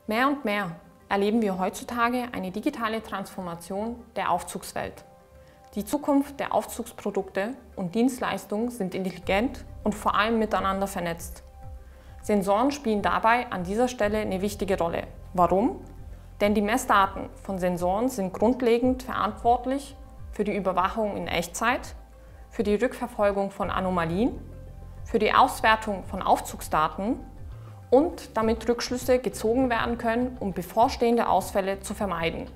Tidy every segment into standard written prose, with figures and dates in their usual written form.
Mehr und mehr erleben wir heutzutage eine digitale Transformation der Aufzugswelt. Die Zukunft der Aufzugsprodukte und Dienstleistungen sind intelligent und vor allem miteinander vernetzt. Sensoren spielen dabei an dieser Stelle eine wichtige Rolle. Warum? Denn die Messdaten von Sensoren sind grundlegend verantwortlich für die Überwachung in Echtzeit, für die Rückverfolgung von Anomalien, für die Auswertung von Aufzugsdaten und damit Rückschlüsse gezogen werden können, um bevorstehende Ausfälle zu vermeiden.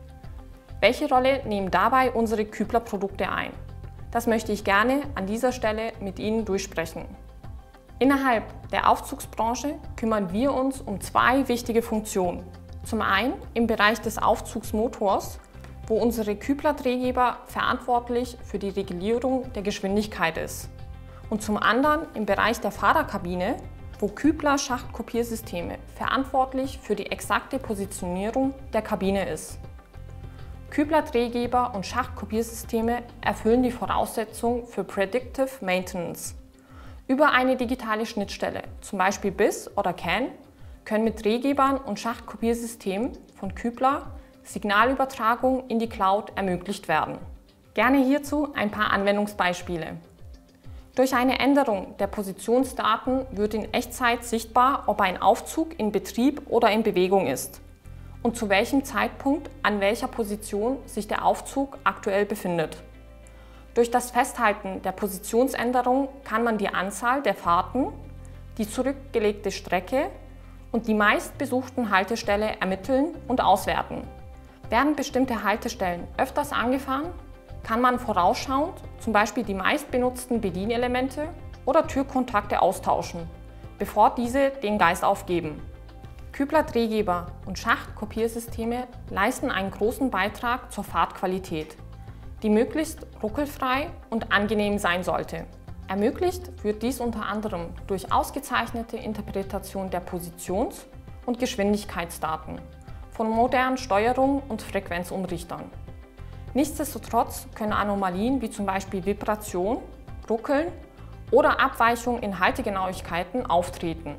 Welche Rolle nehmen dabei unsere Kübler-Produkte ein? Das möchte ich gerne an dieser Stelle mit Ihnen durchsprechen. Innerhalb der Aufzugsbranche kümmern wir uns um zwei wichtige Funktionen. Zum einen im Bereich des Aufzugsmotors, wo unsere Kübler-Drehgeber verantwortlich für die Regulierung der Geschwindigkeit ist. Und zum anderen im Bereich der Fahrerkabine, wo Kübler-Schachtkopiersysteme verantwortlich für die exakte Positionierung der Kabine ist. Kübler-Drehgeber und Schachtkopiersysteme erfüllen die Voraussetzungen für Predictive Maintenance. Über eine digitale Schnittstelle, zum Beispiel BIS oder CAN, können mit Drehgebern und Schachtkopiersystemen von Kübler Signalübertragung in die Cloud ermöglicht werden. Gerne hierzu ein paar Anwendungsbeispiele. Durch eine Änderung der Positionsdaten wird in Echtzeit sichtbar, ob ein Aufzug in Betrieb oder in Bewegung ist und zu welchem Zeitpunkt an welcher Position sich der Aufzug aktuell befindet. Durch das Festhalten der Positionsänderung kann man die Anzahl der Fahrten, die zurückgelegte Strecke und die meistbesuchten Haltestellen ermitteln und auswerten. Werden bestimmte Haltestellen öfters angefahren, kann man vorausschauend zum Beispiel die meistbenutzten Bedienelemente oder Türkontakte austauschen, bevor diese den Geist aufgeben. Kübler-Drehgeber und Schachtkopiersysteme leisten einen großen Beitrag zur Fahrtqualität, die möglichst ruckelfrei und angenehm sein sollte. Ermöglicht wird dies unter anderem durch ausgezeichnete Interpretation der Positions- und Geschwindigkeitsdaten von modernen Steuerung- und Frequenzumrichtern. Nichtsdestotrotz können Anomalien wie zum Beispiel Vibration, Ruckeln oder Abweichung in Haltegenauigkeiten auftreten.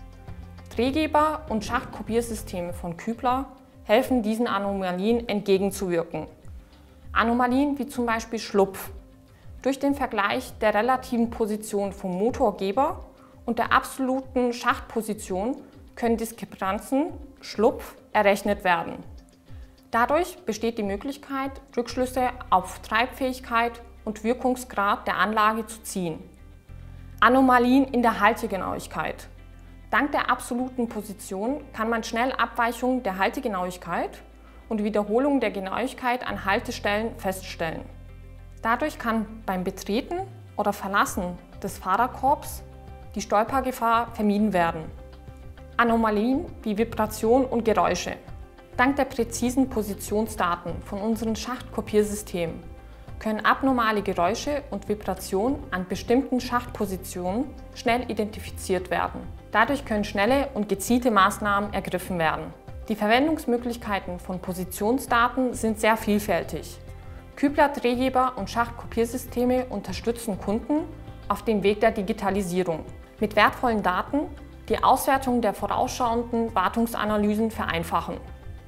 Drehgeber und Schachtkopiersysteme von Kübler helfen diesen Anomalien entgegenzuwirken. Anomalien wie zum Beispiel Schlupf. Durch den Vergleich der relativen Position vom Motorgeber und der absoluten Schachtposition können Diskrepanzen, Schlupf, errechnet werden. Dadurch besteht die Möglichkeit, Rückschlüsse auf Treibfähigkeit und Wirkungsgrad der Anlage zu ziehen. Anomalien in der Haltegenauigkeit. Dank der absoluten Position kann man schnell Abweichungen der Haltegenauigkeit und Wiederholung der Genauigkeit an Haltestellen feststellen. Dadurch kann beim Betreten oder Verlassen des Fahrerkorbs die Stolpergefahr vermieden werden. Anomalien wie Vibration und Geräusche. Dank der präzisen Positionsdaten von unseren Schachtkopiersystemen können abnormale Geräusche und Vibrationen an bestimmten Schachtpositionen schnell identifiziert werden. Dadurch können schnelle und gezielte Maßnahmen ergriffen werden. Die Verwendungsmöglichkeiten von Positionsdaten sind sehr vielfältig. Kübler-Drehgeber und Schachtkopiersysteme unterstützen Kunden auf dem Weg der Digitalisierung mit wertvollen Daten, die Auswertung der vorausschauenden Wartungsanalysen vereinfachen.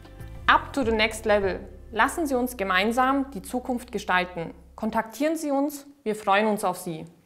Up to the next level. Lassen Sie uns gemeinsam die Zukunft gestalten. Kontaktieren Sie uns, wir freuen uns auf Sie.